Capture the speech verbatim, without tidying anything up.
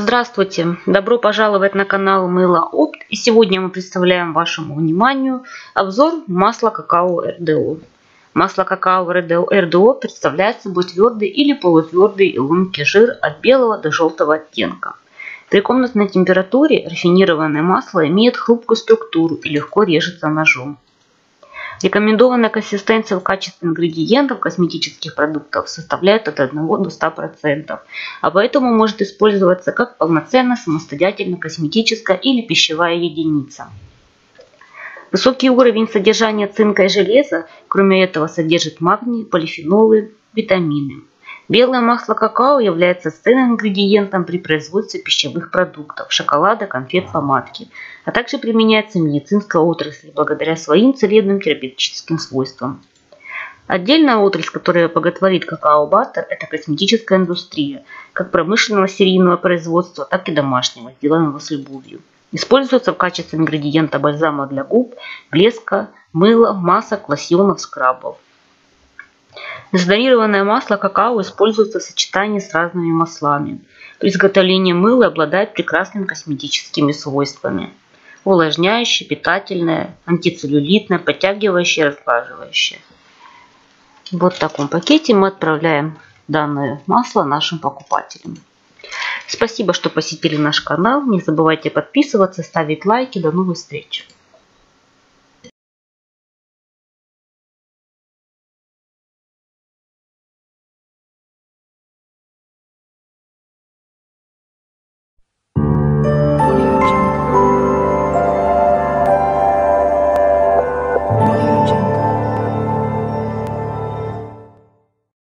Здравствуйте! Добро пожаловать на канал Мыло Опт. И сегодня мы представляем вашему вниманию обзор масла какао эр дэ о. Масло какао эр дэ о представляет собой твердый или полутвердый и ломкий жир от белого до желтого оттенка. При комнатной температуре рафинированное масло имеет хрупкую структуру и легко режется ножом. Рекомендованная консистенция в качестве ингредиентов косметических продуктов составляет от одного до ста процентов, а поэтому может использоваться как полноценная самостоятельная косметическая или пищевая единица. Высокий уровень содержания цинка и железа, кроме этого, содержит магний, полифенолы, витамины. Белое масло какао является ценным ингредиентом при производстве пищевых продуктов, шоколада, конфет, помадки, а также применяется в медицинской отрасли благодаря своим целебным терапевтическим свойствам. Отдельная отрасль, которая боготворит какао-баттер, это косметическая индустрия, как промышленного серийного производства, так и домашнего, сделанного с любовью. Используется в качестве ингредиента бальзама для губ, блеска, мыла, масок, лосьонов, скрабов. Дезодорированное масло какао используется в сочетании с разными маслами. При изготовлении мыла обладает прекрасными косметическими свойствами. Увлажняющее, питательное, антицеллюлитное, подтягивающее, разглаживающее. Вот в таком пакете мы отправляем данное масло нашим покупателям. Спасибо, что посетили наш канал. Не забывайте подписываться, ставить лайки. До новых встреч!